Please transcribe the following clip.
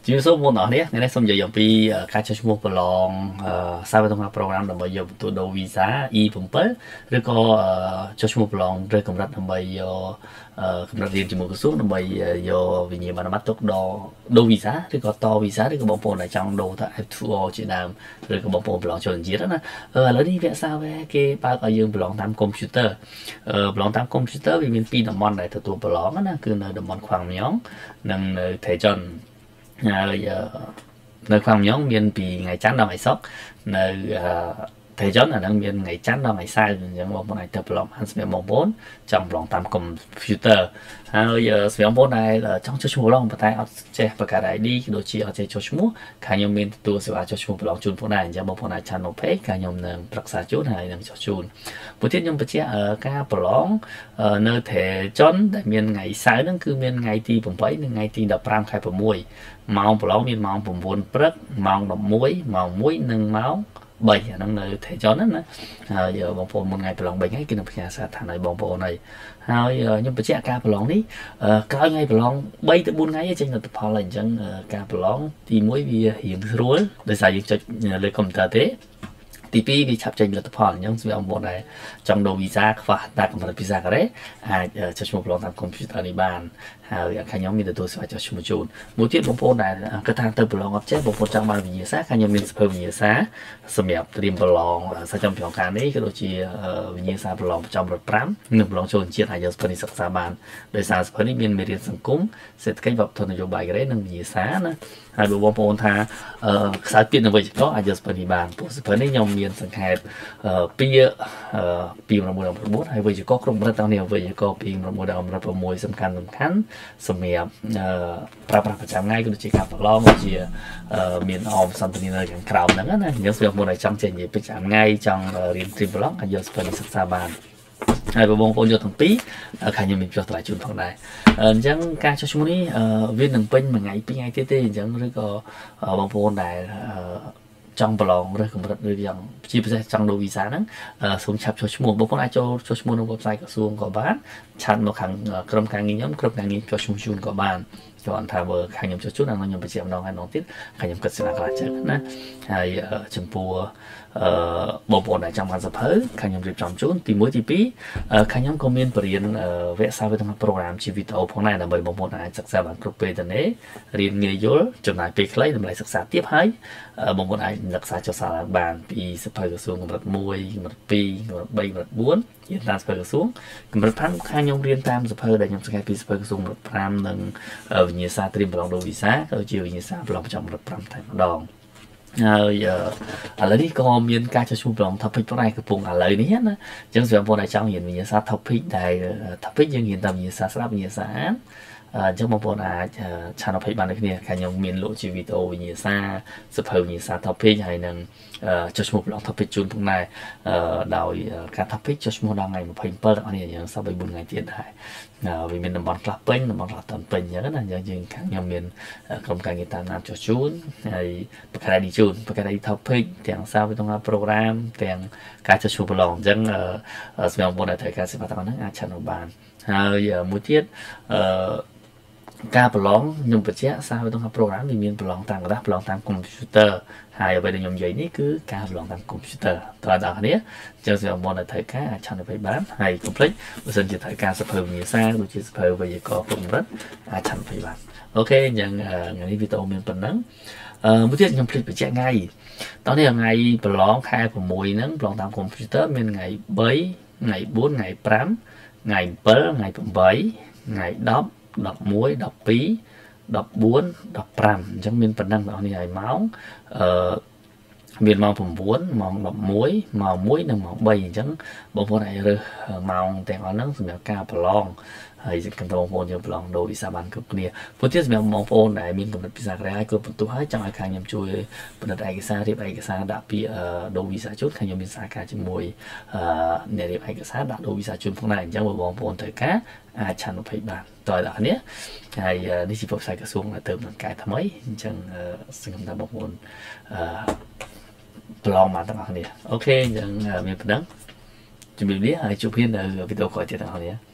ជាសូមបងប្អូននេះនេះសូមនិយាយអំពីការចុះឈ្មោះប្រឡងសារវិទ្យាប្រូក្រាមដើម្បីយកបន្ទូដូវីសា E7 ឬក៏ចុះឈ្មោះប្រឡងឬកម្រិតដើម្បីយកកម្រិតរៀនជាមួយក្រសួងដើម្បីយកវិញ្ញាបនបត្រទុកដូវីសាឬក៏តវីសាឬក៏បងប្អូនដែលចង់ដូរទៅ F2O ជាដើមឬក៏បងប្អូនប្រឡងចូលជាតិណាឥឡូវនេះវាសាវែគេបើកឲ្យយើងប្រឡងតាមកុំព្យូទ័រប្រឡងតាមកុំព្យូទ័រវាមាន2តំបន់ដែលទទួលប្រឡងណាគឺនៅតំបន់ខ្វាំងម៉យ៉ងនិងនៅថេចុនហើយនៅខ្វាំងម៉យ៉ងមានពីថ្ងៃច័ន្ទដល់ថ្ងៃសុក្រនៅថេចុនអាហ្នឹងមានថ្ងៃច័ន្ទដល់ថ្ងៃសៅរ៍អញ្ចឹងបងប្អូនអាចទៅប្រឡងបានសម្រាប់បងប្អូនចង់ប្រឡងតាមកុំព្យូទ័រហើយសម្រាប់បងប្អូនដែលចង់ចុះឈ្មោះប្រឡងប៉ុន្តែអត់ចេះបង្កើត ID ដូចជាអត់ចេះចុះឈ្មោះខាងខ្ញុំមានទទួលសេវាចុះឈ្មោះប្រឡងជូនផងដែរអញ្ចឹងបងប្អូនអាច channel page ខាងខ្ញុំនឹងប្រឹក្សាជូនហើយនឹងចុះជូនមួយទៀតខ្ញុំបញ្ជាក់ការប្រឡងនៅថេចុនដែលមានថ្ងៃសៅរ៍ហ្នឹងគឺមានថ្ងៃទី8និងថ្ងៃទី15ខែ6ម៉ោងប្រឡងមានម៉ោង9ព្រឹកម៉ោង11ម៉ោង1និងម៉ោង3អាហ្នឹងនៅថេចុនហ្នឹងណាហើយបងប្អូនមុនថ្ងៃប្រឡង3ថ្ងៃគឺនឹងផ្ញើសារឋានឲ្យបងប្អូនហើយខ្ញុំបញ្ជាក់ការប្រឡងនេះក្រោយថ្ងៃប្រឡង3ទៅ4ថ្ងៃចេញលទ្ធផលហើយអញ្ចឹងការប្រឡងទី1វារៀងស្រួលដោយសារយើងចុចលើកុំព្យូទ័រទេទី2វាឆាប់ចេញលទ្ធផលអញ្ចឹងសម្រាប់បងប្អូនដែលចង់ដូរវីសាខ្វះតែកម្រិតវីសាការ៉េអាចចុះឈ្មោះប្រឡងតាមកុំព្យូទ័រនេះបានហើយខាងខ្ញុំមានទទួលសេវាចុះឈ្មោះជូនមួយទៀតបងប្អូនដែលគិតថាទៅប្រឡងអត់ចេះបងប្អូនចង់បានវិញ្ញាសាខាងខ្ញុំមានសភៅវិញ្ញាសាសម្រាប់ត្រៀមប្រឡងសាចំប្រឡងការនេះក៏ដូចជាវិញ្ញាសាប្រឡងប្រចាំរដ្ឋ5និងប្រឡងចូលជាតិអាចយកសភៅនេះសិក្សាបានដោយសារសភៅនេះមានមេរៀនសង្គមសេដ្ឋកិច្ចវប្បធម៌នយោបាយការ៉េនិងវិញ្ញាសាណាហើយបងប្អូនថាខ្សែទៀតនៅវិជ្ជាករអាចយកសភៅនេះបានព្រោះសភៅនេះខ្ញុំមានសង្ខេបពី6ដល់9ហើយវិជ្ជាករគ្រប់កម្រិតទាំងនេះវិជ្ជាករពី6ដល់6សំខាន់សម្រាប់ប្រើប្រាស់ប្រចាំថ្ងៃក៏ដូចជាការប្រឡងដូចជាមានអមសន្តានានៅខាងក្រោមហ្នឹងណាអញ្ចឹងសម្រាប់មុនឲ្យចង់ចេញនិយាយប្រចាំថ្ងៃចង់រៀនត្រៀមប្រឡងអាចយកសភៅនេះសិក្សាបានហើយបងប្អូនយកទាំងពីរខាងខ្ញុំមានផ្ទះថ្លៃជូនផងដែរអញ្ចឹងការចុះឈ្មោះនេះវានឹងពេញមួយថ្ងៃពីរថ្ងៃទៀតទេអញ្ចឹងឬក៏បងប្អូនដែលចង់ប្រឡងរើសកម្រិតឬយ៉ាងជាពិសេសចង់ដូរវីសាហ្នឹងសូមឆាប់ចុះឈ្មោះបងប្អូនអាចចូលចុះឈ្មោះនៅ website ក្រសួងក៏បានឆាតមកខាងក្រុមការងារខ្ញុំក្រុមការងារចុះឈ្មោះជូនក៏បានគ្រាន់ថាបើខាងខ្ញុំចុះជូនអានោះខ្ញុំបញ្ជាក់ម្ដងហើយម្ដងទៀតខាងខ្ញុំគិតស្នាខ្លះចឹងណាហើយចំពោះបងប្អូនដែលចង់បានសភៅខាងខ្ញុំរៀបចំជូនទី1ទី2ខាងខ្ញុំក៏មានបរិញ្ញាវគ្គសារវិទ្យាប្រូក្រាមជាវីដេអូផងដែរដើម្បីបងប្អូនអាចសិក្សាបានគ្រប់ពេលទៅនេះរៀនងាយយល់ចំណាយពេលខ្លីដើម្បីសិក្សាទៀតហើយបងប្អូនអាចសិក្សាចុះសារឡើងបានពីសភៅក្រសួងកម្រិត1កម្រិត2កម្រិត3កម្រិត4រៀនតាមសភៅក្រសួងកម្រិត5ខាងខ្ញុំរៀនតាមសភៅដែលខ្ញុំសង្កេតពីសភៅក្រសួងកម្រិត5និងវិញ្ញាសាត្រៀមប្រឡងដូរវីសាក៏ជាវិញ្ញាសាប្រឡងប្រចាំកម្រិត5តែម្ដងហើយឥឡូវនេះក៏មានការចុះឈ្មោះប្រឡង topic ផងដែរកំពុងឥឡូវនេះណាអញ្ចឹងសម្រាប់បងប្អូនដែលចង់រៀនវិញ្ញាសា topic ដែល topic យើងរៀនតាមវិញ្ញាសាស្ដាប់វិញ្ញាសាអានអញ្ចឹងបងប្អូនអាច channel page បានដូចគ្នាខាងខ្ញុំមានលក់ជាវីដេអូវិញ្ញាសាសភៅវិញ្ញាសា topic ហើយនឹងចុះឈ្មោះប្រឡង topic ជូនផងដែរដោយការ topic ចុះឈ្មោះដល់ថ្ងៃ27ដល់នេះយើងសប្តាហ៍4ថ្ងៃទៀតដែរវាមានតំបន់ខ្លះពេញតំបន់ខ្លះអត់ពេញអញ្ចឹងណាអញ្ចឹងយើងខាងខ្ញុំមានក្រុមការងារតាមដានចុះជូនហើយបង្កើត ID ជូនបង្កើត ID topic ទាំងសារវិទ្យាប្រូក្រាមទាំងការចុះឈ្មោះប្រឡងអញ្ចឹងសម្រាប់បងប្អូនដែលត្រូវការសេវាទាំងហ្នឹងអាច channel បានហើយមួយទៀតការប្រឡងខ្ញុំបញ្ជាក់សារវិទ្យាប្រូក្រាមវាមានប្រឡងតាមក្រដាសប្រឡងតាមកុំព្យូទ័រហើយអ្វីដែលខ្ញុំនិយាយនេះគឺការប្រឡងតាមកុំព្យូទ័រតើដល់គ្នាអញ្ចឹងសម្រាប់បងដែលត្រូវការអាចឆានទៅបានហើយកុំភ្លេចបើសិនជាត្រូវការសភៅវិញ្ញាសាដូចជាសភៅវិទ្យាករគ្រប់កម្រិតអាចឆានទៅបានអូខេអញ្ចឹងថ្ងៃនេះវីដេអូមានប៉ុណ្ណឹងមួយទៀតខ្ញុំភ្លេចបញ្ជាក់ថ្ងៃតោះនេះថ្ងៃប្រឡងខែ6ហ្នឹងប្រឡងតាមកុំព្យូទ័រមានថ្ងៃ3ថ្ងៃ4ថ្ងៃ5ថ្ងៃ7ថ្ងៃ8ថ្ងៃ10 11 12 14 15អញ្ចឹងមានប៉ុណ្ណឹងបងប្អូនហើយម៉ោងមានម៉ោង9ម៉ោង11ម៉ោង1និងម៉ោង3អញ្ចឹងបងប្អូនអាចរើសម៉ោងទាំងអស់ហ្នឹងសម្រាប់ការប្រឡងហើយកំពុងបងប្អូនយើងប្រឡងដូរវីសាបានគ្រប់គ្នាព្រោះទៀតសម្រាប់បងប្អូនដែលមានកម្រិតវីសាក្រៅហើយគ្រប់បន្ទុះហើយចង់ឲ្យខាងខ្ញុំជួយផលិតឯកសាររៀបឯកសារដាក់ពីដូរវីសាជូនខាងខ្ញុំមានសារការជាមួយអ្នករៀបឯកសារដាក់ដូរវីសាជូនផងដែរអញ្ចឹងបងប្អូនត្រូវការអាច channel page បានតើដល់គ្នាហើយនេះជា website ក្រសួងដែលទៅនឹងកែថ្មីអញ្ចឹងសង្ឃឹមថាបងប្អូនប្រឡងបានទាំងអស់គ្នាអូខេអញ្ចឹងមានប៉ុណ្ណឹងជំរាបលាហើយជួបគ្នានៅវីដេអូក្រោយទៀតទាំងអស់គ្នា